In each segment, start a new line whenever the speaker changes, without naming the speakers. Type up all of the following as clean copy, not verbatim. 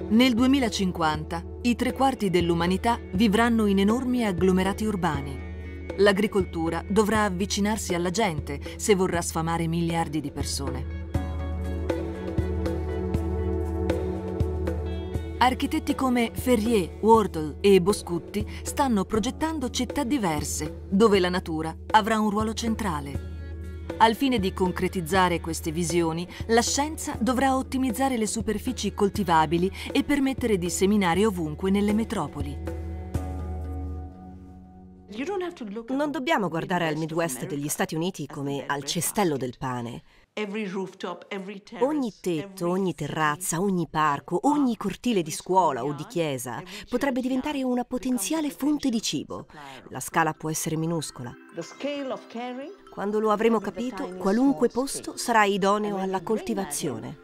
Nel 2050 i 3/4 dell'umanità vivranno in enormi agglomerati urbani. L'agricoltura dovrà avvicinarsi alla gente se vorrà sfamare miliardi di persone. Architetti come Ferrier, Wardle e Boscutti stanno progettando città diverse, dove la natura avrà un ruolo centrale. Al fine di concretizzare queste visioni, la scienza dovrà ottimizzare le superfici coltivabili e permettere di seminare ovunque nelle metropoli.
Non dobbiamo guardare al Midwest degli Stati Uniti come al cestello del pane. Ogni tetto, ogni terrazza, ogni parco, ogni cortile di scuola o di chiesa potrebbe diventare una potenziale fonte di cibo. La scala può essere minuscola. Quando lo avremo capito, qualunque posto sarà idoneo alla coltivazione.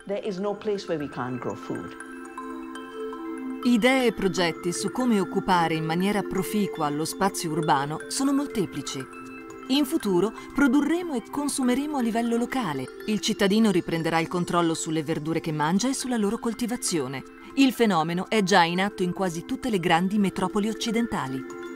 Idee e progetti su come occupare in maniera proficua lo spazio urbano sono molteplici. In futuro produrremo e consumeremo a livello locale. Il cittadino riprenderà il controllo sulle verdure che mangia e sulla loro coltivazione. Il fenomeno è già in atto in quasi tutte le grandi metropoli occidentali.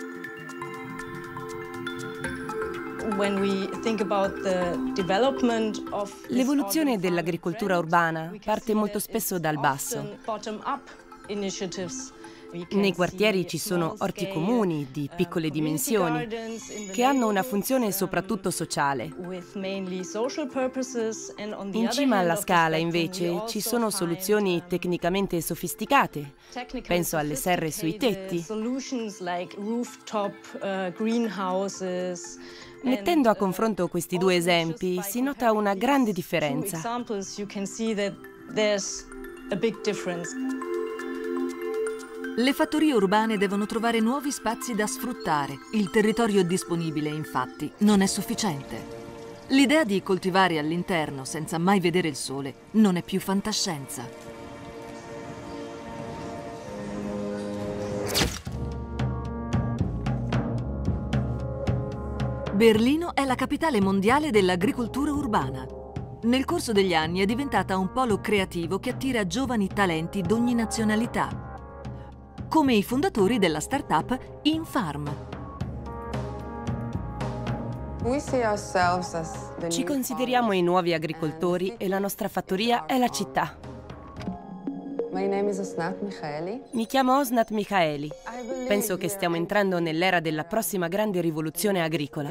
L'evoluzione dell'agricoltura urbana parte molto spesso dal basso. Nei quartieri ci sono orti comuni di piccole dimensioni che hanno una funzione soprattutto sociale. In cima alla scala, invece, ci sono soluzioni tecnicamente sofisticate. Penso alle serre sui tetti. Mettendo a confronto questi due esempi, si nota una grande differenza.
Le fattorie urbane devono trovare nuovi spazi da sfruttare. Il territorio disponibile, infatti, non è sufficiente. L'idea di coltivare all'interno senza mai vedere il sole non è più fantascienza. Berlino è la capitale mondiale dell'agricoltura urbana. Nel corso degli anni è diventata un polo creativo che attira giovani talenti d'ogni nazionalità, come i fondatori della start-up Infarm.
Ci consideriamo i nuovi agricoltori e la nostra fattoria è la città. Mi chiamo Osnat Michaeli. Penso che stiamo entrando nell'era della prossima grande rivoluzione agricola.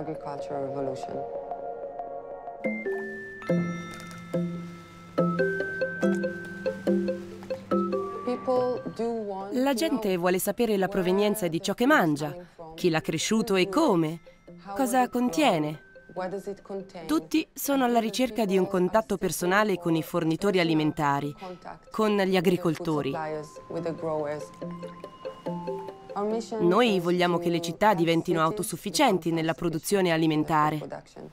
La gente vuole sapere la provenienza di ciò che mangia, chi l'ha cresciuto e come, cosa contiene. Tutti sono alla ricerca di un contatto personale con i fornitori alimentari, con gli agricoltori. Noi vogliamo che le città diventino autosufficienti nella produzione alimentare.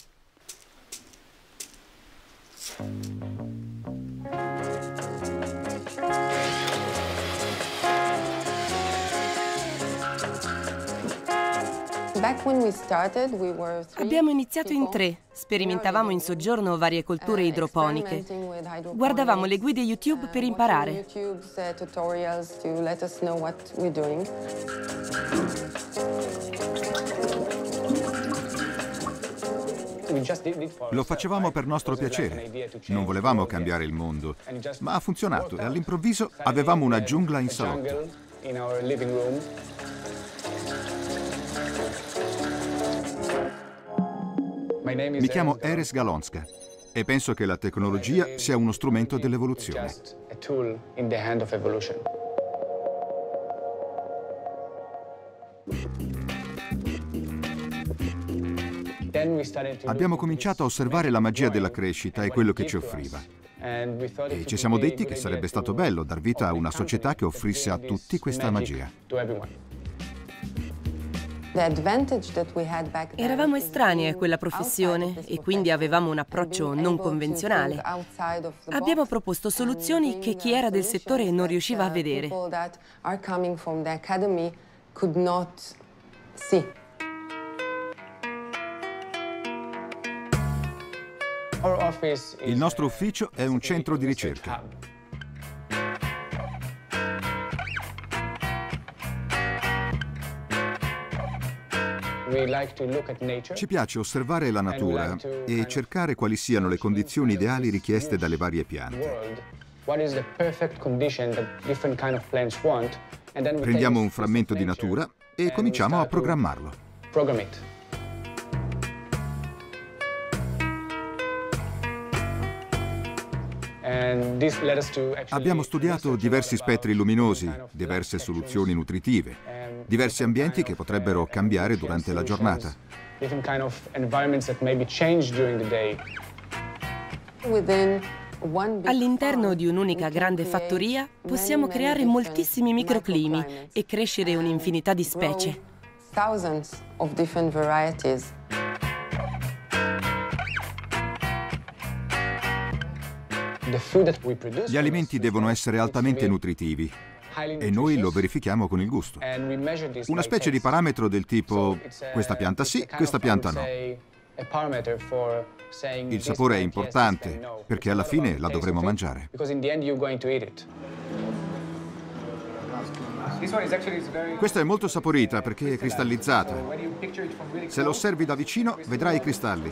Abbiamo iniziato in 3, sperimentavamo in soggiorno varie colture idroponiche. Guardavamo le guide YouTube per imparare.
Lo facevamo per nostro piacere. Non volevamo cambiare il mondo, ma ha funzionato e all'improvviso avevamo una giungla in salotto. Mi chiamo Erez Galonska e penso che la tecnologia sia uno strumento dell'evoluzione. Abbiamo cominciato a osservare la magia della crescita e quello che ci offriva. E ci siamo detti che sarebbe stato bello dar vita a una società che offrisse a tutti questa magia.
Eravamo estranei a quella professione e quindi avevamo un approccio non convenzionale. Abbiamo proposto soluzioni che chi era del settore non riusciva a vedere.
Il nostro ufficio è un centro di ricerca. Ci piace osservare la natura e cercare quali siano le condizioni ideali richieste dalle varie piante. Prendiamo un frammento di natura e cominciamo a programmarlo. Abbiamo studiato diversi spettri luminosi, diverse soluzioni nutritive, diversi ambienti che potrebbero cambiare durante la giornata.
All'interno di un'unica grande fattoria possiamo creare moltissimi microclimi e crescere un'infinità di specie.
Gli alimenti devono essere altamente nutritivi e noi lo verifichiamo con il gusto. Una specie di parametro del tipo questa pianta sì, questa pianta no. Il sapore è importante perché alla fine la dovremo mangiare. Questa è molto saporita perché è cristallizzata. Se lo osservi da vicino vedrai i cristalli.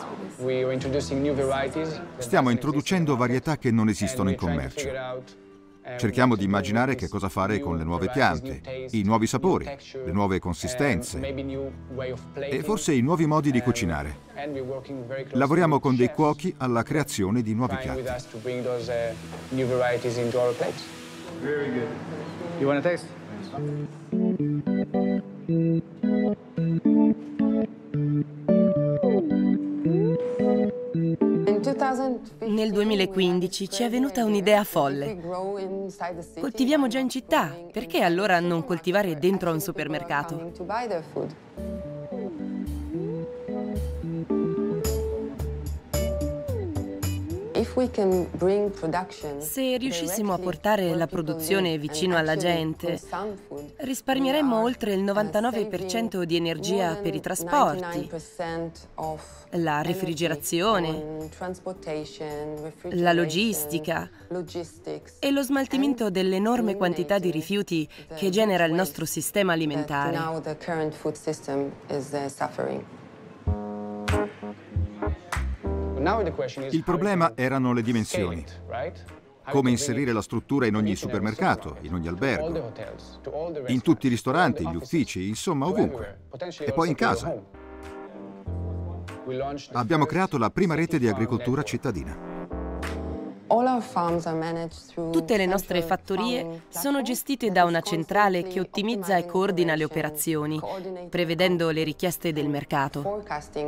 Stiamo introducendo varietà che non esistono in commercio. Cerchiamo di immaginare che cosa fare con le nuove piante, i nuovi sapori, le nuove consistenze e forse i nuovi modi di cucinare. Lavoriamo con dei cuochi alla creazione di nuovi piatti.
You want to taste?
Nel 2015 ci è venuta un'idea folle. Coltiviamo già in città, perché allora non coltivare dentro a un supermercato? Se riuscissimo a portare la produzione vicino alla gente, risparmieremmo oltre il 99% di energia per i trasporti, la refrigerazione, la logistica e lo smaltimento dell'enorme quantità di rifiuti che genera il nostro sistema alimentare.
Il problema erano le dimensioni. Come inserire la struttura in ogni supermercato, in ogni albergo, in tutti i ristoranti, gli uffici, insomma ovunque. E poi in casa. Abbiamo creato la prima rete di agricoltura cittadina.
Tutte le nostre fattorie sono gestite da una centrale che ottimizza e coordina le operazioni, prevedendo le richieste del mercato.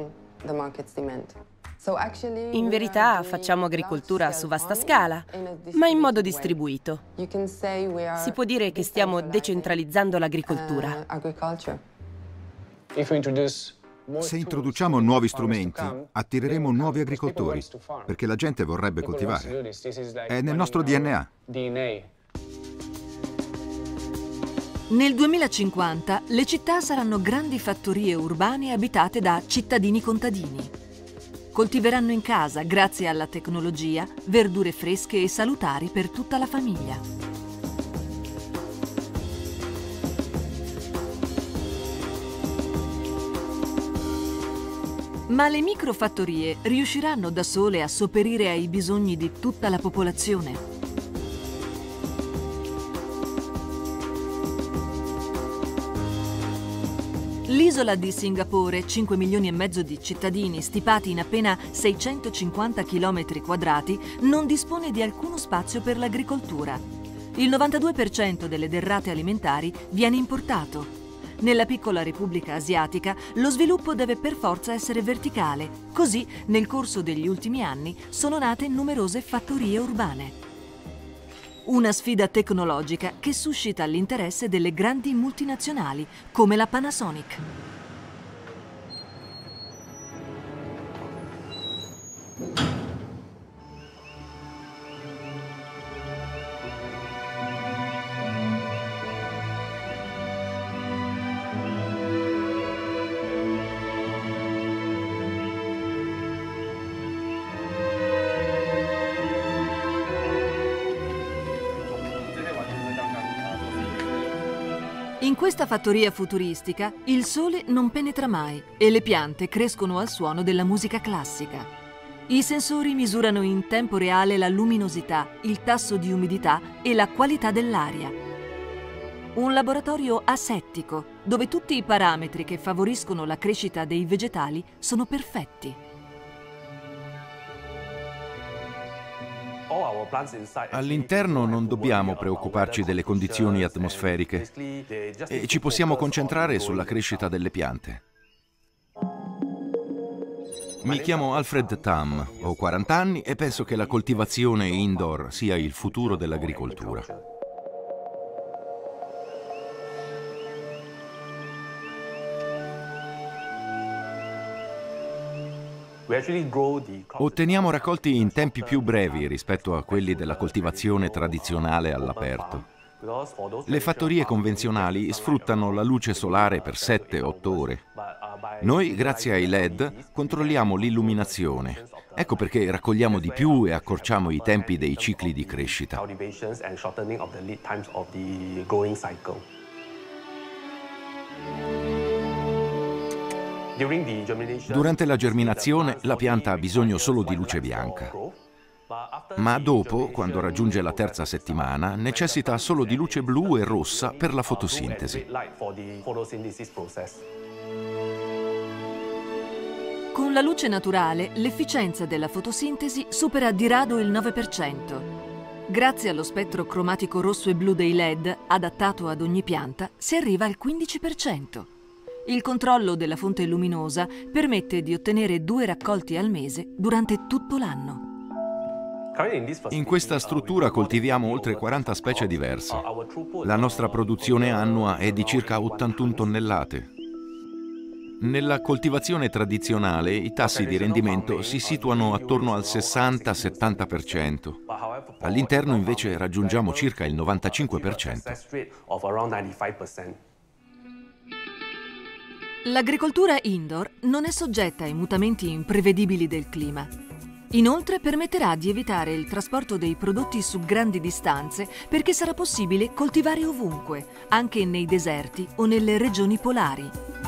In verità facciamo agricoltura su vasta scala, ma in modo distribuito. Si può dire che stiamo decentralizzando l'agricoltura.
Se introduciamo nuovi strumenti, attireremo nuovi agricoltori, perché la gente vorrebbe coltivare. È nel nostro DNA.
Nel 2050 le città saranno grandi fattorie urbane abitate da cittadini contadini. Coltiveranno in casa, grazie alla tecnologia, verdure fresche e salutari per tutta la famiglia. Ma le microfattorie riusciranno da sole a sopperire ai bisogni di tutta la popolazione? L'isola di Singapore, 5 milioni e mezzo di cittadini stipati in appena 650 km quadrati, non dispone di alcuno spazio per l'agricoltura. Il 92% delle derrate alimentari viene importato. Nella piccola Repubblica Asiatica lo sviluppo deve per forza essere verticale. Così, nel corso degli ultimi anni, sono nate numerose fattorie urbane. Una sfida tecnologica che suscita l'interesse delle grandi multinazionali, come la Panasonic. In questa fattoria futuristica il sole non penetra mai e le piante crescono al suono della musica classica. I sensori misurano in tempo reale la luminosità, il tasso di umidità e la qualità dell'aria. Un laboratorio asettico, dove tutti i parametri che favoriscono la crescita dei vegetali sono perfetti.
All'interno non dobbiamo preoccuparci delle condizioni atmosferiche e ci possiamo concentrare sulla crescita delle piante. Mi chiamo Alfred Tam, ho 40 anni e penso che la coltivazione indoor sia il futuro dell'agricoltura. Otteniamo raccolti in tempi più brevi rispetto a quelli della coltivazione tradizionale all'aperto. Le fattorie convenzionali sfruttano la luce solare per 7-8 ore. Noi, grazie ai LED, controlliamo l'illuminazione. Ecco perché raccogliamo di più e accorciamo i tempi dei cicli di crescita. Durante la germinazione la pianta ha bisogno solo di luce bianca, ma dopo, quando raggiunge la terza settimana, necessita solo di luce blu e rossa per la fotosintesi.
Con la luce naturale, l'efficienza della fotosintesi supera di rado il 9%. Grazie allo spettro cromatico rosso e blu dei LED, adattato ad ogni pianta, si arriva al 15%. Il controllo della fonte luminosa permette di ottenere 2 raccolti al mese durante tutto l'anno.
In questa struttura coltiviamo oltre 40 specie diverse. La nostra produzione annua è di circa 81 tonnellate. Nella coltivazione tradizionale i tassi di rendimento si situano attorno al 60-70%. All'interno invece raggiungiamo circa il 95%.
L'agricoltura indoor non è soggetta ai mutamenti imprevedibili del clima. Inoltre permetterà di evitare il trasporto dei prodotti su grandi distanze perché sarà possibile coltivare ovunque, anche nei deserti o nelle regioni polari.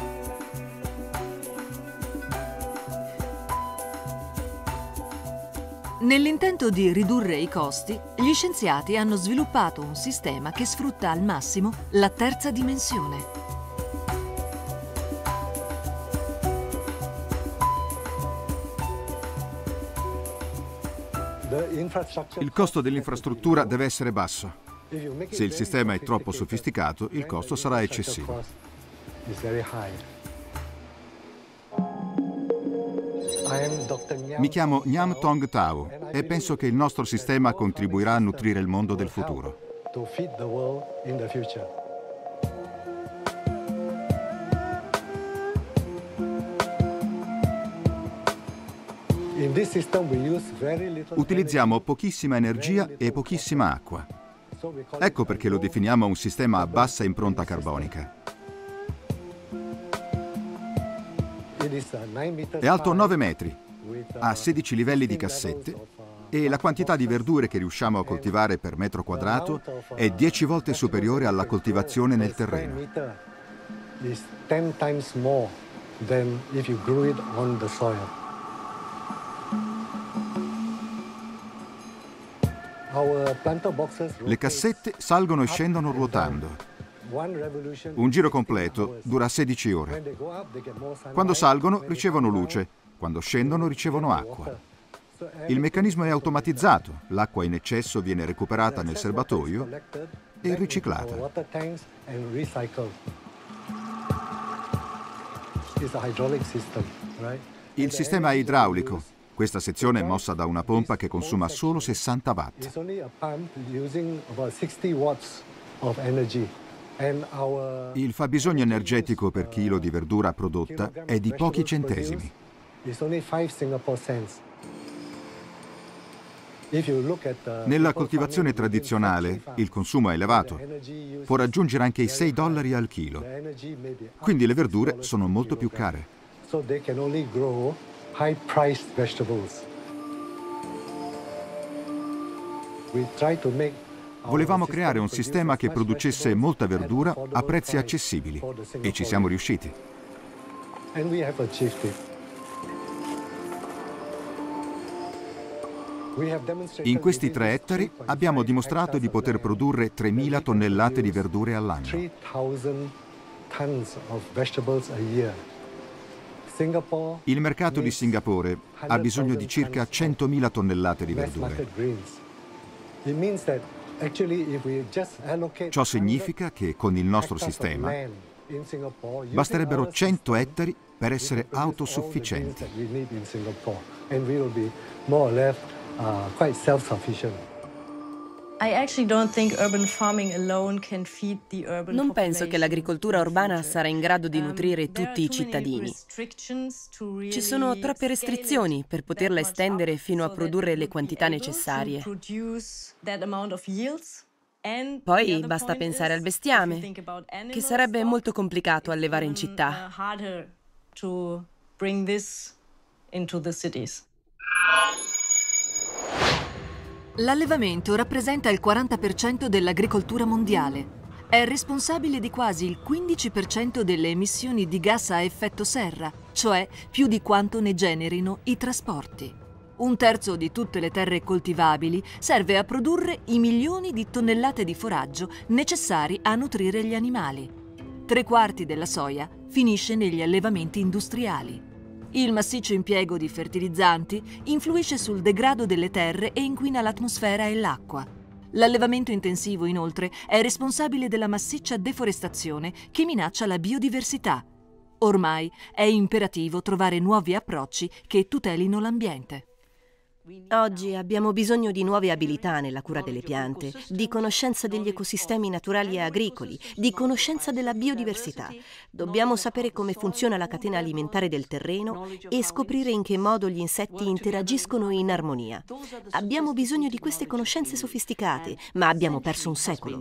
Nell'intento di ridurre i costi, gli scienziati hanno sviluppato un sistema che sfrutta al massimo la terza dimensione.
Il costo dell'infrastruttura deve essere basso. Se il sistema è troppo sofisticato, il costo sarà eccessivo. Mi chiamo Nyam Tong Tao e penso che il nostro sistema contribuirà a nutrire il mondo del futuro. Utilizziamo pochissima energia e pochissima acqua. Ecco perché lo definiamo un sistema a bassa impronta carbonica. È alto 9 metri, ha 16 livelli di cassette e la quantità di verdure che riusciamo a coltivare per metro quadrato è 10 volte superiore alla coltivazione nel terreno. Le cassette salgono e scendono ruotando. Un giro completo dura 16 ore. Quando salgono ricevono luce, quando scendono ricevono acqua. Il meccanismo è automatizzato, l'acqua in eccesso viene recuperata nel serbatoio e riciclata. Il sistema è idraulico. Questa sezione è mossa da una pompa che consuma solo 60 watt. Il fabbisogno energetico per chilo di verdura prodotta è di pochi centesimi. Nella coltivazione tradizionale il consumo è elevato, può raggiungere anche i $6 al chilo, quindi le verdure sono molto più care. Volevamo creare un sistema che producesse molta verdura a prezzi accessibili e ci siamo riusciti. In questi 3 ettari abbiamo dimostrato di poter produrre 3.000 tonnellate di verdure all'anno. Il mercato di Singapore ha bisogno di circa 100.000 tonnellate di verdure. Ciò significa che con il nostro sistema basterebbero 100 ettari per essere autosufficienti.
Non penso che l'agricoltura urbana sarà in grado di nutrire tutti i cittadini. Ci sono troppe restrizioni per poterla estendere fino a produrre le quantità necessarie. Poi basta pensare al bestiame, che sarebbe molto complicato allevare in città.
L'allevamento rappresenta il 40% dell'agricoltura mondiale. È responsabile di quasi il 15% delle emissioni di gas a effetto serra, cioè più di quanto ne generino i trasporti. 1/3 di tutte le terre coltivabili serve a produrre i milioni di tonnellate di foraggio necessari a nutrire gli animali. 3/4 della soia finisce negli allevamenti industriali. Il massiccio impiego di fertilizzanti influisce sul degrado delle terre e inquina l'atmosfera e l'acqua. L'allevamento intensivo, inoltre, è responsabile della massiccia deforestazione che minaccia la biodiversità. Ormai è imperativo trovare nuovi approcci che tutelino l'ambiente.
Oggi abbiamo bisogno di nuove abilità nella cura delle piante, di conoscenza degli ecosistemi naturali e agricoli, di conoscenza della biodiversità. Dobbiamo sapere come funziona la catena alimentare del terreno e scoprire in che modo gli insetti interagiscono in armonia. Abbiamo bisogno di queste conoscenze sofisticate, ma abbiamo perso un secolo.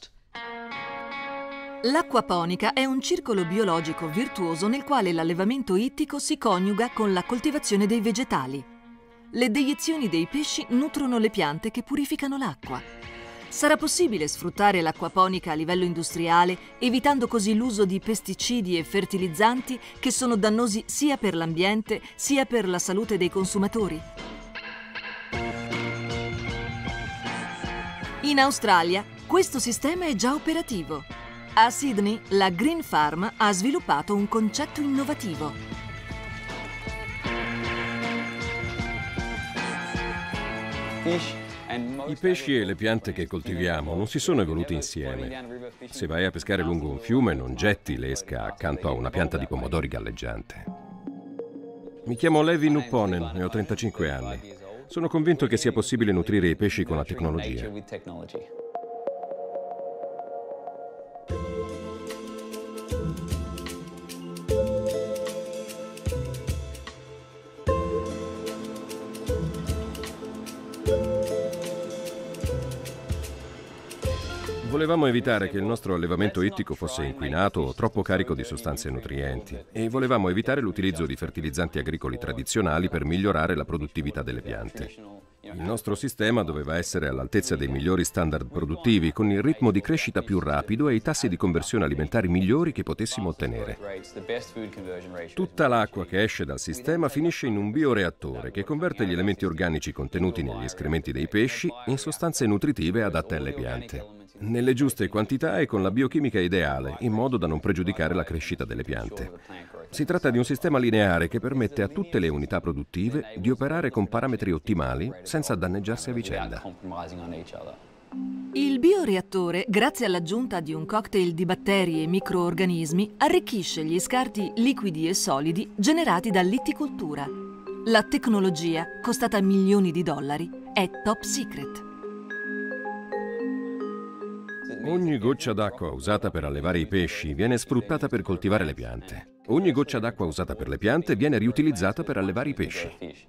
L'acquaponica è un circolo biologico virtuoso nel quale l'allevamento ittico si coniuga con la coltivazione dei vegetali. Le deiezioni dei pesci nutrono le piante che purificano l'acqua. Sarà possibile sfruttare l'acquaponica a livello industriale, evitando così l'uso di pesticidi e fertilizzanti che sono dannosi sia per l'ambiente sia per la salute dei consumatori? In Australia questo sistema è già operativo. A Sydney la Green Farm ha sviluppato un concetto innovativo.
I pesci e le piante che coltiviamo non si sono evoluti insieme. Se vai a pescare lungo un fiume, non getti l'esca accanto a una pianta di pomodori galleggiante. Mi chiamo Levi Nupponen e ho 35 anni. Sono convinto che sia possibile nutrire i pesci con la tecnologia. Volevamo evitare che il nostro allevamento ittico fosse inquinato o troppo carico di sostanze nutrienti e volevamo evitare l'utilizzo di fertilizzanti agricoli tradizionali per migliorare la produttività delle piante. Il nostro sistema doveva essere all'altezza dei migliori standard produttivi, con il ritmo di crescita più rapido e i tassi di conversione alimentari migliori che potessimo ottenere. Tutta l'acqua che esce dal sistema finisce in un bioreattore che converte gli elementi organici contenuti negli escrementi dei pesci in sostanze nutritive adatte alle piante, nelle giuste quantità e con la biochimica ideale, in modo da non pregiudicare la crescita delle piante. Si tratta di un sistema lineare che permette a tutte le unità produttive di operare con parametri ottimali senza danneggiarsi a vicenda.
Il bioreattore, grazie all'aggiunta di un cocktail di batteri e microorganismi, arricchisce gli scarti liquidi e solidi generati dall'itticoltura. La tecnologia, costata milioni di dollari, è top secret.
Ogni goccia d'acqua usata per allevare i pesci viene sfruttata per coltivare le piante. Ogni goccia d'acqua usata per le piante viene riutilizzata per allevare i pesci.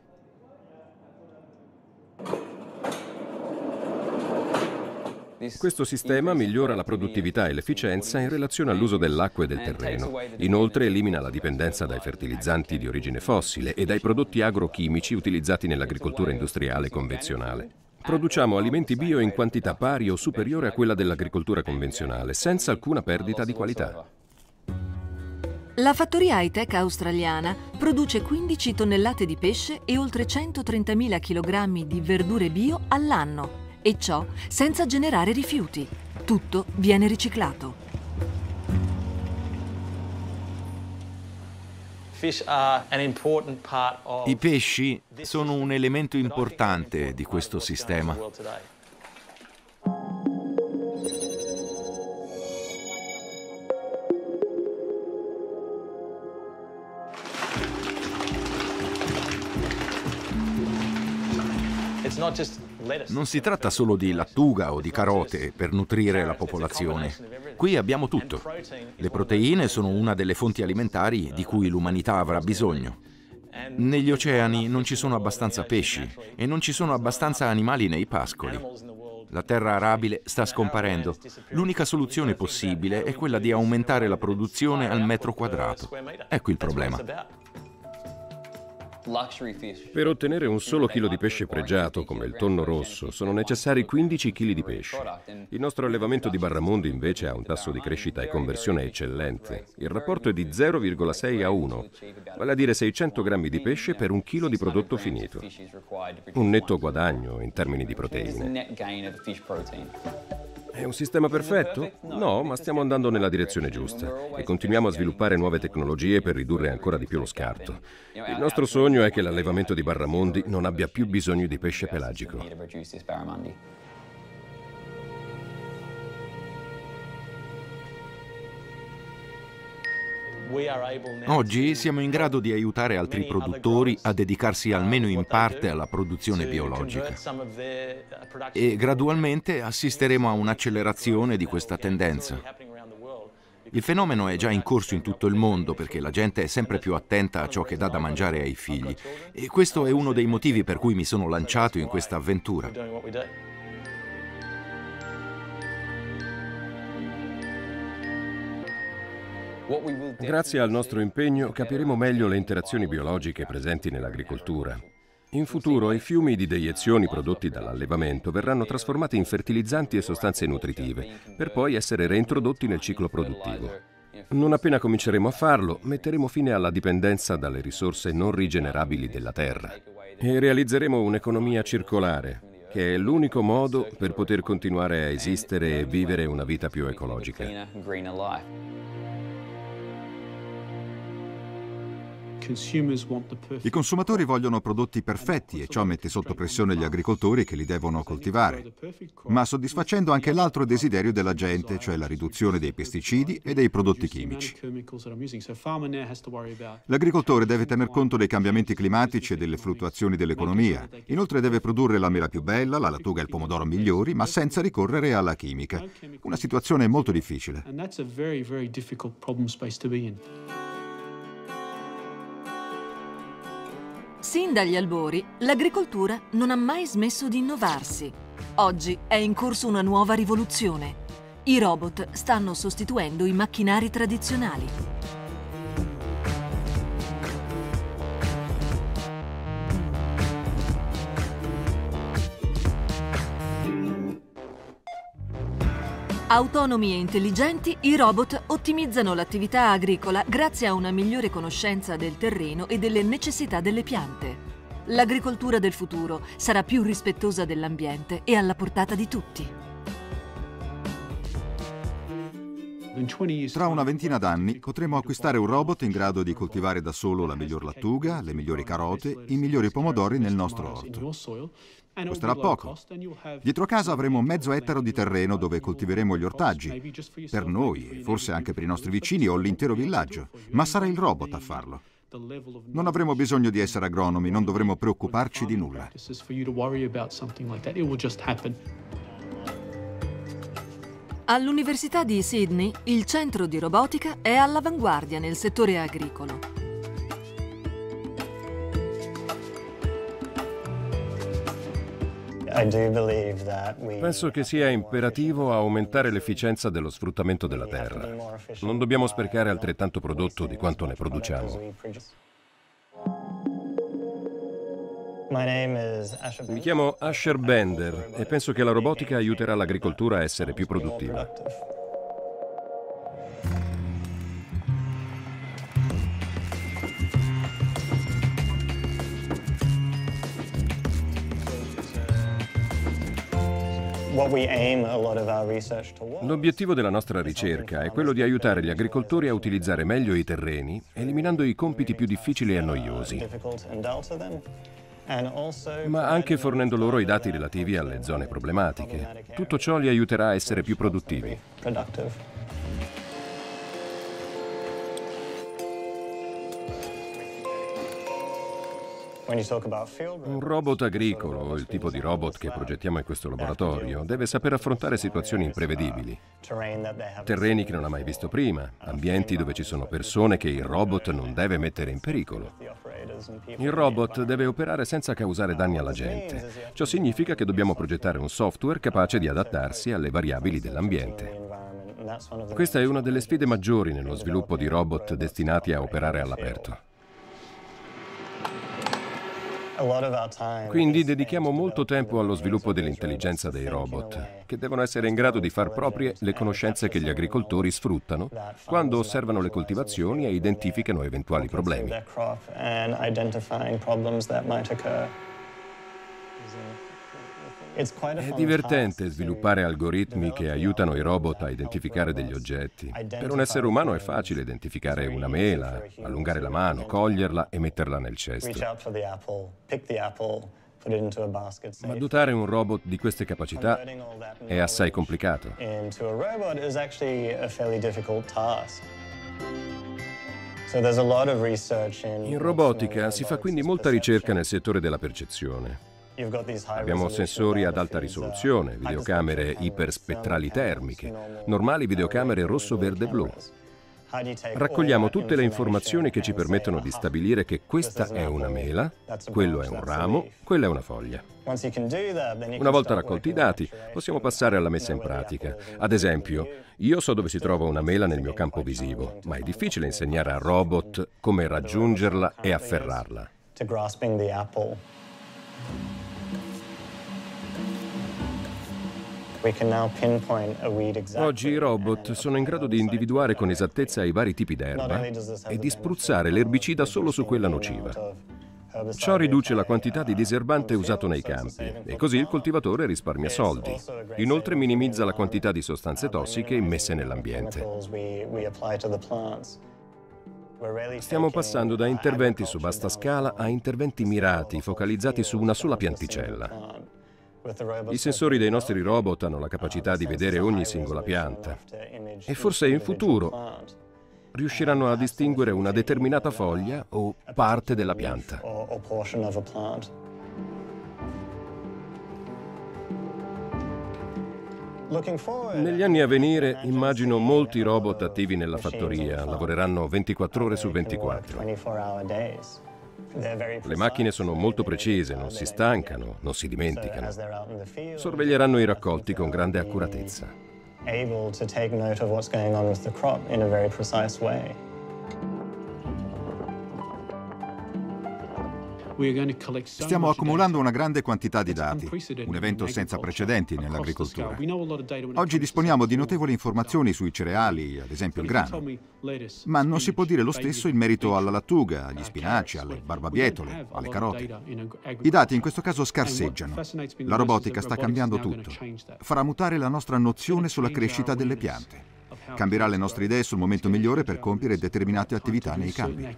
Questo sistema migliora la produttività e l'efficienza in relazione all'uso dell'acqua e del terreno. Inoltre elimina la dipendenza dai fertilizzanti di origine fossile e dai prodotti agrochimici utilizzati nell'agricoltura industriale convenzionale. Produciamo alimenti bio in quantità pari o superiore a quella dell'agricoltura convenzionale, senza alcuna perdita di qualità.
La fattoria high-tech australiana produce 15 tonnellate di pesce e oltre 130.000 kg di verdure bio all'anno, e ciò senza generare rifiuti. Tutto viene riciclato.
I pesci sono un elemento importante di questo sistema. Non si tratta solo di lattuga o di carote per nutrire la popolazione. Qui abbiamo tutto. Le proteine sono una delle fonti alimentari di cui l'umanità avrà bisogno. Negli oceani non ci sono abbastanza pesci e non ci sono abbastanza animali nei pascoli. La terra arabile sta scomparendo. L'unica soluzione possibile è quella di aumentare la produzione al metro quadrato. Ecco il problema.
Per ottenere un solo chilo di pesce pregiato, come il tonno rosso, sono necessari 15 kg di pesce. Il nostro allevamento di Barramundi invece ha un tasso di crescita e conversione eccellente. Il rapporto è di 0,6 a 1, vale a dire 600 grammi di pesce per un chilo di prodotto finito. Un netto guadagno in termini di proteine. È un sistema perfetto? No, ma stiamo andando nella direzione giusta e continuiamo a sviluppare nuove tecnologie per ridurre ancora di più lo scarto. Il nostro sogno è che l'allevamento di Barramundi non abbia più bisogno di pesce pelagico.
Oggi siamo in grado di aiutare altri produttori a dedicarsi almeno in parte alla produzione biologica e gradualmente assisteremo a un'accelerazione di questa tendenza. Il fenomeno è già in corso in tutto il mondo perché la gente è sempre più attenta a ciò che dà da mangiare ai figli e questo è uno dei motivi per cui mi sono lanciato in questa avventura.
Grazie al nostro impegno capiremo meglio le interazioni biologiche presenti nell'agricoltura. In futuro i fiumi di deiezioni prodotti dall'allevamento verranno trasformati in fertilizzanti e sostanze nutritive, per poi essere reintrodotti nel ciclo produttivo. Non appena cominceremo a farlo, metteremo fine alla dipendenza dalle risorse non rigenerabili della terra e realizzeremo un'economia circolare, che è l'unico modo per poter continuare a esistere e vivere una vita più ecologica.
I consumatori vogliono prodotti perfetti e ciò mette sotto pressione gli agricoltori che li devono coltivare, ma soddisfacendo anche l'altro desiderio della gente, cioè la riduzione dei pesticidi e dei prodotti chimici. L'agricoltore deve tener conto dei cambiamenti climatici e delle fluttuazioni dell'economia. Inoltre deve produrre la mela più bella, la lattuga e il pomodoro migliori, ma senza ricorrere alla chimica. Una situazione molto difficile.
Sin dagli albori, l'agricoltura non ha mai smesso di innovarsi. Oggi è in corso una nuova rivoluzione. I robot stanno sostituendo i macchinari tradizionali. Autonomi e intelligenti, i robot ottimizzano l'attività agricola grazie a una migliore conoscenza del terreno e delle necessità delle piante. L'agricoltura del futuro sarà più rispettosa dell'ambiente e alla portata di tutti.
Tra una ventina d'anni potremo acquistare un robot in grado di coltivare da solo la miglior lattuga, le migliori carote, i migliori pomodori nel nostro orto. Costerà poco. Dietro casa avremo mezzo ettaro di terreno dove coltiveremo gli ortaggi, per noi e forse anche per i nostri vicini o l'intero villaggio, ma sarà il robot a farlo. Non avremo bisogno di essere agronomi, non dovremo preoccuparci di nulla.
All'Università di Sydney, il centro di robotica è all'avanguardia nel settore agricolo.
Penso che sia imperativo aumentare l'efficienza dello sfruttamento della terra. Non dobbiamo sprecare altrettanto prodotto di quanto ne produciamo. Mi chiamo Asher Bender e penso che la robotica aiuterà l'agricoltura a essere più produttiva. L'obiettivo della nostra ricerca è quello di aiutare gli agricoltori a utilizzare meglio i terreni, eliminando i compiti più difficili e noiosi, ma anche fornendo loro i dati relativi alle zone problematiche. Tutto ciò li aiuterà a essere più produttivi. Un robot agricolo, il tipo di robot che progettiamo in questo laboratorio, deve saper affrontare situazioni imprevedibili. Terreni che non ha mai visto prima, ambienti dove ci sono persone che il robot non deve mettere in pericolo. Il robot deve operare senza causare danni alla gente. Ciò significa che dobbiamo progettare un software capace di adattarsi alle variabili dell'ambiente. Questa è una delle sfide maggiori nello sviluppo di robot destinati a operare all'aperto. Quindi dedichiamo molto tempo allo sviluppo dell'intelligenza dei robot, che devono essere in grado di far proprie le conoscenze che gli agricoltori sfruttano quando osservano le coltivazioni e identificano eventuali problemi. È divertente sviluppare algoritmi che aiutano i robot a identificare degli oggetti. Per un essere umano è facile identificare una mela, allungare la mano, coglierla e metterla nel cesto. Ma dotare un robot di queste capacità è assai complicato. In robotica si fa quindi molta ricerca nel settore della percezione. Abbiamo sensori ad alta risoluzione, videocamere iperspettrali termiche, normali videocamere rosso, verde e blu. Raccogliamo tutte le informazioni che ci permettono di stabilire che questa è una mela, quello è un ramo, quella è una foglia. Una volta raccolti i dati, possiamo passare alla messa in pratica. Ad esempio, io so dove si trova una mela nel mio campo visivo, ma è difficile insegnare al robot come raggiungerla e afferrarla. Oggi i robot sono in grado di individuare con esattezza i vari tipi d'erba e di spruzzare l'erbicida solo su quella nociva. Ciò riduce la quantità di diserbante usato nei campi e così il coltivatore risparmia soldi. Inoltre minimizza la quantità di sostanze tossiche immesse nell'ambiente. Stiamo passando da interventi su vasta scala a interventi mirati, focalizzati su una sola pianticella. I sensori dei nostri robot hanno la capacità di vedere ogni singola pianta e forse in futuro riusciranno a distinguere una determinata foglia o parte della pianta. Negli anni a venire immagino molti robot attivi nella fattoria, lavoreranno 24 ore su 24. Le macchine sono molto precise, non si stancano, non si dimenticano. Sorveglieranno i raccolti con grande accuratezza.
Stiamo accumulando una grande quantità di dati, un evento senza precedenti nell'agricoltura. Oggi disponiamo di notevoli informazioni sui cereali, ad esempio il grano, ma non si può dire lo stesso in merito alla lattuga, agli spinaci, alle barbabietole, alle carote. I dati in questo caso scarseggiano. La robotica sta cambiando tutto. Farà mutare la nostra nozione sulla crescita delle piante. Cambierà le nostre idee sul momento migliore per compiere determinate attività nei campi.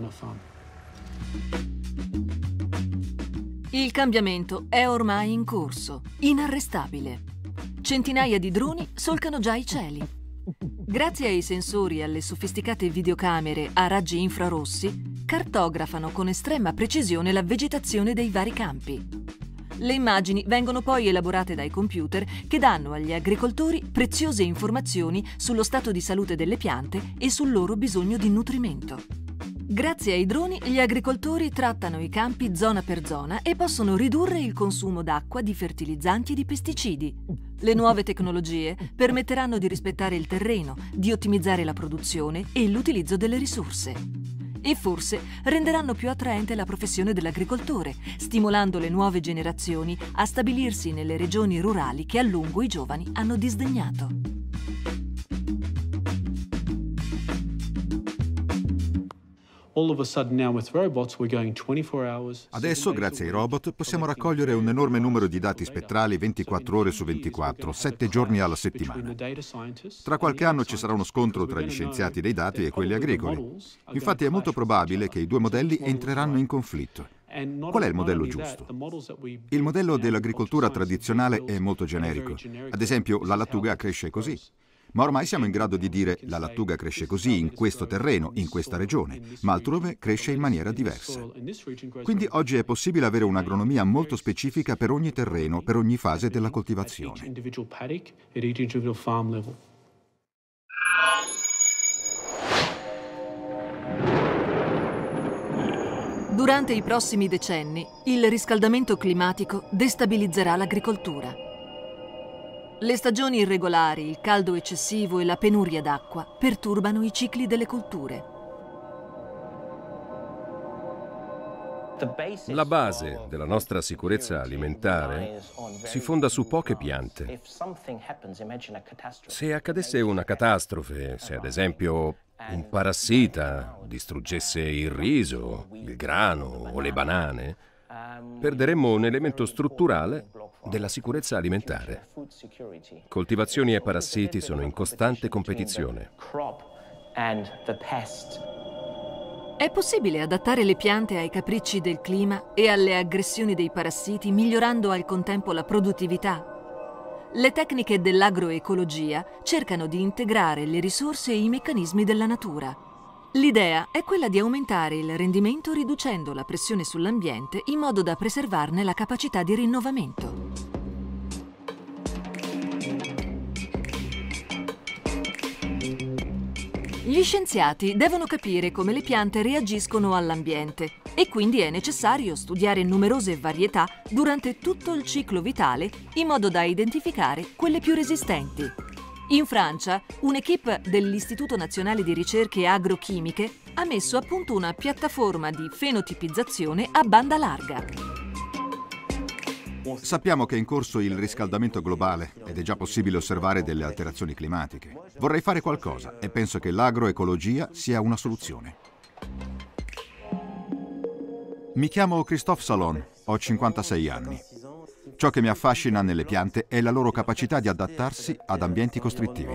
Il cambiamento è ormai in corso, inarrestabile. Centinaia di droni solcano già i cieli. Grazie ai sensori e alle sofisticate videocamere a raggi infrarossi, cartografano con estrema precisione la vegetazione dei vari campi. Le immagini vengono poi elaborate dai computer che danno agli agricoltori preziose informazioni sullo stato di salute delle piante e sul loro bisogno di nutrimento. Grazie ai droni, gli agricoltori trattano i campi zona per zona e possono ridurre il consumo d'acqua, di fertilizzanti e di pesticidi. Le nuove tecnologie permetteranno di rispettare il terreno, di ottimizzare la produzione e l'utilizzo delle risorse. e forse renderanno più attraente la professione dell'agricoltore, stimolando le nuove generazioni a stabilirsi nelle regioni rurali che a lungo i giovani hanno disdegnato.
Adesso, grazie ai robot, possiamo raccogliere un enorme numero di dati spettrali 24 ore su 24, 7 giorni alla settimana. Tra qualche anno ci sarà uno scontro tra gli scienziati dei dati e quelli agricoli. Infatti è molto probabile che i due modelli entreranno in conflitto. Qual è il modello giusto? Il modello dell'agricoltura tradizionale è molto generico. Ad esempio, la lattuga cresce così. Ma ormai siamo in grado di dire la lattuga cresce così in questo terreno, in questa regione, ma altrove cresce in maniera diversa. Quindi oggi è possibile avere un'agronomia molto specifica per ogni terreno, per ogni fase della coltivazione.
Durante i prossimi decenni, il riscaldamento climatico destabilizzerà l'agricoltura. Le stagioni irregolari, il caldo eccessivo e la penuria d'acqua perturbano i cicli delle colture.
La base della nostra sicurezza alimentare si fonda su poche piante. Se accadesse una catastrofe, se ad esempio un parassita distruggesse il riso, il grano o le banane, perderemmo un elemento strutturale della sicurezza alimentare. Coltivazioni e parassiti sono in costante competizione.
È possibile adattare le piante ai capricci del clima e alle aggressioni dei parassiti, migliorando al contempo la produttività? Le tecniche dell'agroecologia cercano di integrare le risorse e i meccanismi della natura. L'idea è quella di aumentare il rendimento riducendo la pressione sull'ambiente in modo da preservarne la capacità di rinnovamento. Gli scienziati devono capire come le piante reagiscono all'ambiente e quindi è necessario studiare numerose varietà durante tutto il ciclo vitale in modo da identificare quelle più resistenti. In Francia, un'equipe dell'Istituto Nazionale di Ricerche Agrochimiche ha messo a punto una piattaforma di fenotipizzazione a banda larga.
Sappiamo che è in corso il riscaldamento globale ed è già possibile osservare delle alterazioni climatiche. Vorrei fare qualcosa e penso che l'agroecologia sia una soluzione. Mi chiamo Christophe Salon, ho 56 anni. Ciò che mi affascina nelle piante è la loro capacità di adattarsi ad ambienti costrittivi.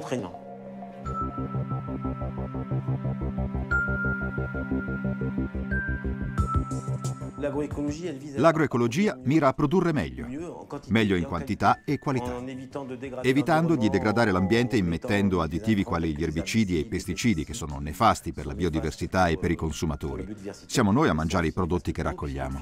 L'agroecologia mira a produrre meglio in quantità e qualità, evitando di degradare l'ambiente immettendo additivi quali gli erbicidi e i pesticidi che sono nefasti per la biodiversità e per i consumatori. Siamo noi a mangiare i prodotti che raccogliamo.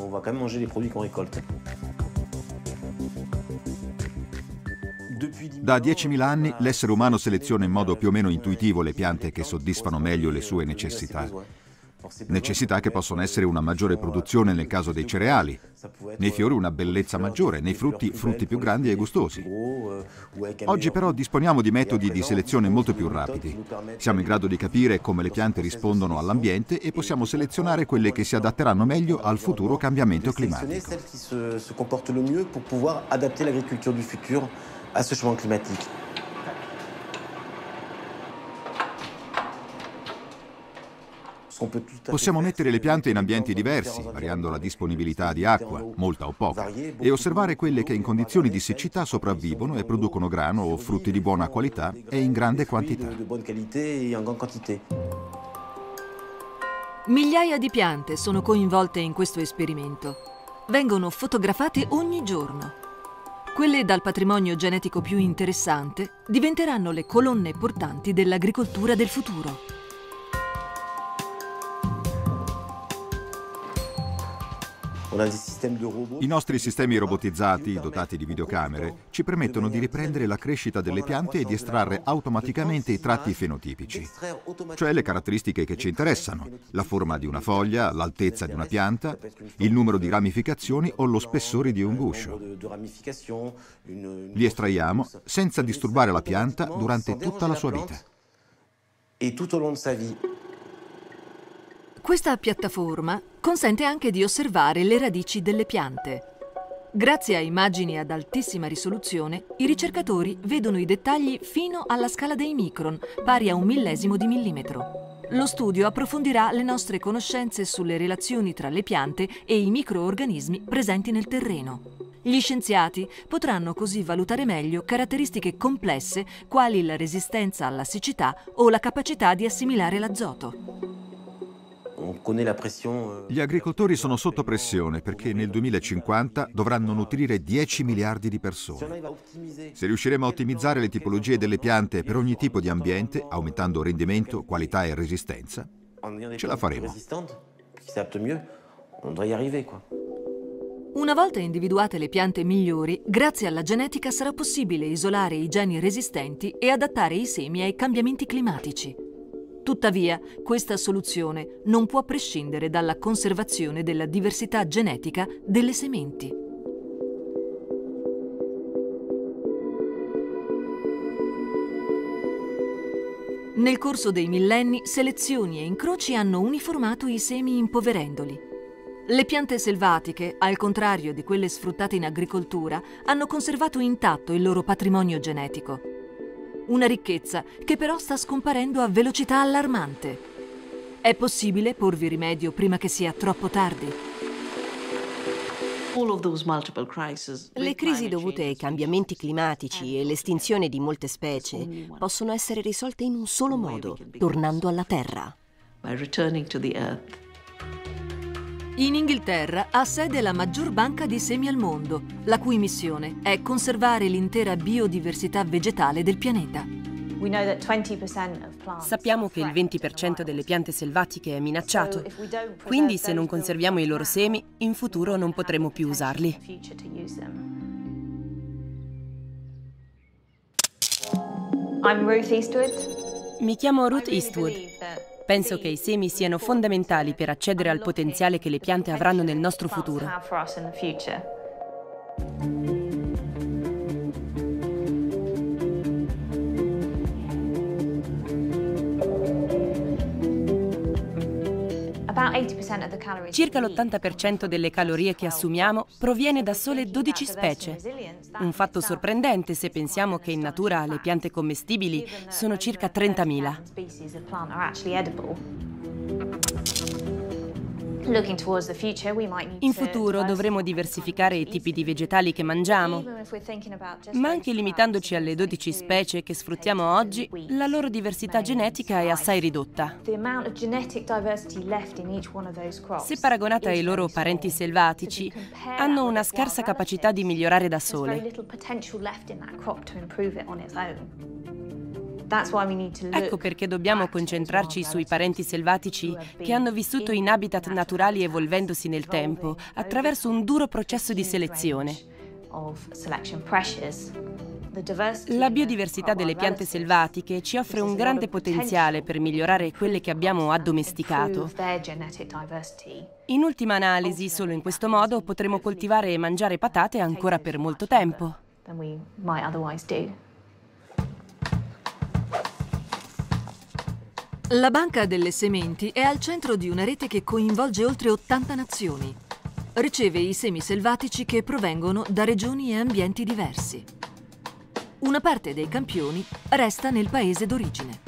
Da 10.000 anni l'essere umano seleziona in modo più o meno intuitivo le piante che soddisfano meglio le sue necessità. Necessità che possono essere una maggiore produzione nel caso dei cereali, nei fiori una bellezza maggiore, nei frutti più grandi e gustosi. Oggi però disponiamo di metodi di selezione molto più rapidi. Siamo in grado di capire come le piante rispondono all'ambiente e possiamo selezionare quelle che si adatteranno meglio al futuro cambiamento climatico. Possiamo mettere le piante in ambienti diversi, variando la disponibilità di acqua, molta o poca, e osservare quelle che in condizioni di siccità sopravvivono e producono grano o frutti di buona qualità e in grande quantità.
Migliaia di piante sono coinvolte in questo esperimento. Vengono fotografate ogni giorno. Quelle dal patrimonio genetico più interessante diventeranno le colonne portanti dell'agricoltura del futuro.
I nostri sistemi robotizzati, dotati di videocamere, ci permettono di riprendere la crescita delle piante e di estrarre automaticamente i tratti fenotipici, cioè le caratteristiche che ci interessano, la forma di una foglia, l'altezza di una pianta, il numero di ramificazioni o lo spessore di un guscio. Li estraiamo senza disturbare la pianta durante tutta la sua vita.
Questa piattaforma consente anche di osservare le radici delle piante. Grazie a immagini ad altissima risoluzione, i ricercatori vedono i dettagli fino alla scala dei micron, pari a 1/1000 di millimetro. Lo studio approfondirà le nostre conoscenze sulle relazioni tra le piante e i microorganismi presenti nel terreno. Gli scienziati potranno così valutare meglio caratteristiche complesse quali la resistenza alla siccità o la capacità di assimilare l'azoto.
Gli agricoltori sono sotto pressione perché nel 2050 dovranno nutrire 10 miliardi di persone. Se riusciremo a ottimizzare le tipologie delle piante per ogni tipo di ambiente, aumentando rendimento, qualità e resistenza, ce la faremo.
Una volta individuate le piante migliori, grazie alla genetica sarà possibile isolare i geni resistenti e adattare i semi ai cambiamenti climatici. Tuttavia, questa soluzione non può prescindere dalla conservazione della diversità genetica delle sementi. Nel corso dei millenni, selezioni e incroci hanno uniformato i semi impoverendoli. Le piante selvatiche, al contrario di quelle sfruttate in agricoltura, hanno conservato intatto il loro patrimonio genetico. Una ricchezza che però sta scomparendo a velocità allarmante. È possibile porvi rimedio prima che sia troppo tardi?
Le crisi dovute ai cambiamenti climatici e l'estinzione di molte specie possono essere risolte in un solo modo, tornando alla Terra.
In Inghilterra ha sede la maggior banca di semi al mondo, la cui missione è conservare l'intera biodiversità vegetale del pianeta.
Sappiamo che il 20% delle piante selvatiche è minacciato, quindi se non conserviamo i loro semi, in futuro non potremo più usarli. Mi chiamo Ruth Eastwood. Penso che i semi siano fondamentali per accedere al potenziale che le piante avranno nel nostro futuro. Circa l'80% delle calorie che assumiamo proviene da sole 12 specie. Un fatto sorprendente se pensiamo che in natura le piante commestibili sono circa 30.000. In futuro dovremo diversificare i tipi di vegetali che mangiamo, ma anche limitandoci alle 12 specie che sfruttiamo oggi, la loro diversità genetica è assai ridotta. Se paragonata ai loro parenti selvatici, hanno una scarsa capacità di migliorare da sole. Ecco perché dobbiamo concentrarci sui parenti selvatici che hanno vissuto in habitat naturali evolvendosi nel tempo attraverso un duro processo di selezione. La biodiversità delle piante selvatiche ci offre un grande potenziale per migliorare quelle che abbiamo addomesticato. In ultima analisi, solo in questo modo potremo coltivare e mangiare patate ancora per molto tempo.
La Banca delle Sementi è al centro di una rete che coinvolge oltre 80 nazioni. Riceve i semi selvatici che provengono da regioni e ambienti diversi. Una parte dei campioni resta nel paese d'origine.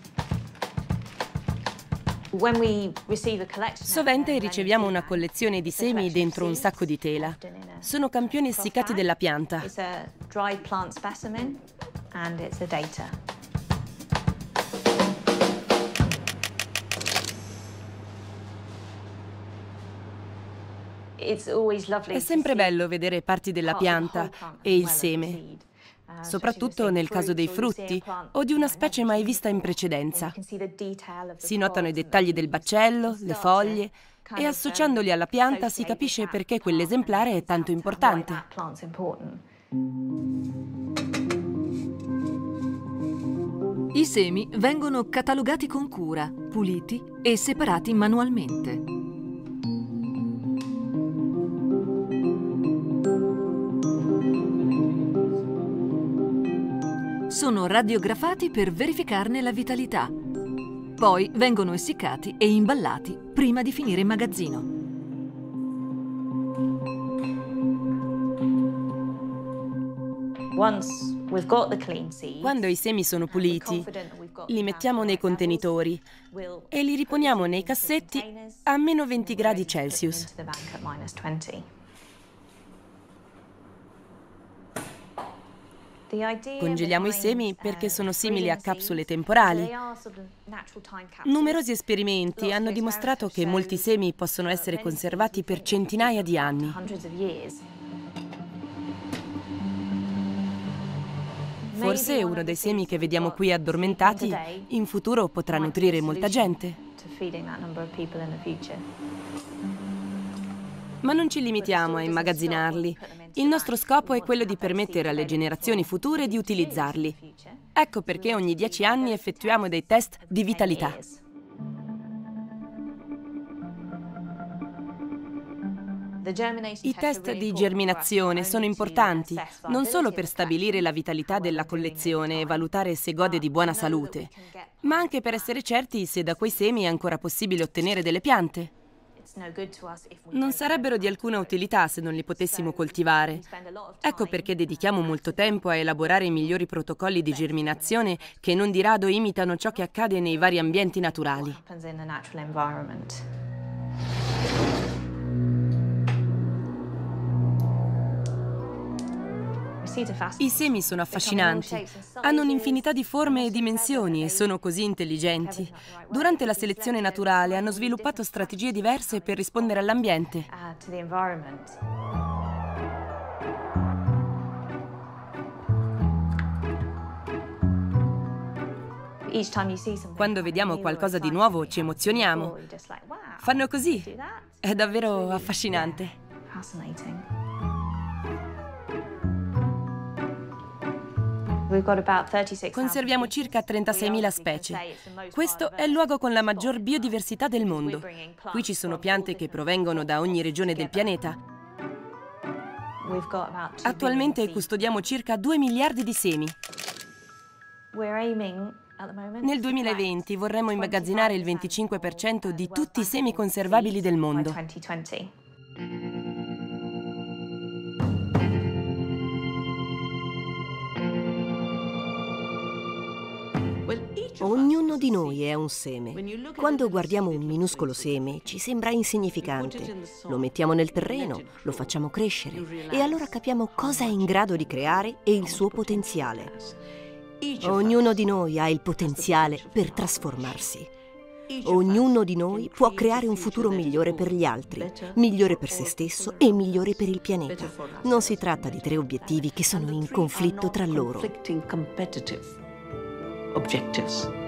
Sovente riceviamo una collezione di semi dentro un sacco di tela. Sono campioni essiccati della pianta. È sempre bello vedere parti della pianta e il seme, soprattutto nel caso dei frutti o di una specie mai vista in precedenza. Si notano i dettagli del baccello, le foglie, e associandoli alla pianta si capisce perché quell'esemplare è tanto importante.
I semi vengono catalogati con cura, puliti e separati manualmente. Sono radiografati per verificarne la vitalità. Poi vengono essiccati e imballati prima di finire in magazzino.
Quando i semi sono puliti, li mettiamo nei contenitori e li riponiamo nei cassetti a meno 20 gradi Celsius. Congeliamo i semi perché sono simili a capsule temporali. Numerosi esperimenti hanno dimostrato che molti semi possono essere conservati per centinaia di anni. Forse uno dei semi che vediamo qui addormentati in futuro potrà nutrire molta gente. Ma non ci limitiamo a immagazzinarli. Il nostro scopo è quello di permettere alle generazioni future di utilizzarli. Ecco perché ogni 10 anni effettuiamo dei test di vitalità. I test di germinazione sono importanti non solo per stabilire la vitalità della collezione e valutare se gode di buona salute, ma anche per essere certi se da quei semi è ancora possibile ottenere delle piante. Non sarebbero di alcuna utilità se non li potessimo coltivare. Ecco perché dedichiamo molto tempo a elaborare i migliori protocolli di germinazione che non di rado imitano ciò che accade nei vari ambienti naturali. I semi sono affascinanti, hanno un'infinità di forme e dimensioni e sono così intelligenti. Durante la selezione naturale hanno sviluppato strategie diverse per rispondere all'ambiente. Quando vediamo qualcosa di nuovo ci emozioniamo. Fanno così. È davvero affascinante. Conserviamo circa 36.000 specie. Questo è il luogo con la maggior biodiversità del mondo. Qui ci sono piante che provengono da ogni regione del pianeta. Attualmente custodiamo circa 2 miliardi di semi. Nel 2020 vorremmo immagazzinare il 25% di tutti i semi conservabili del mondo.
Ognuno di noi è un seme. Quando guardiamo un minuscolo seme ci sembra insignificante. Lo mettiamo nel terreno, lo facciamo crescere e allora capiamo cosa è in grado di creare e il suo potenziale. Ognuno di noi ha il potenziale per trasformarsi. Ognuno di noi può creare un futuro migliore per gli altri, migliore per se stesso e migliore per il pianeta. Non si tratta di 3 obiettivi che sono in conflitto tra loro.
Objectives.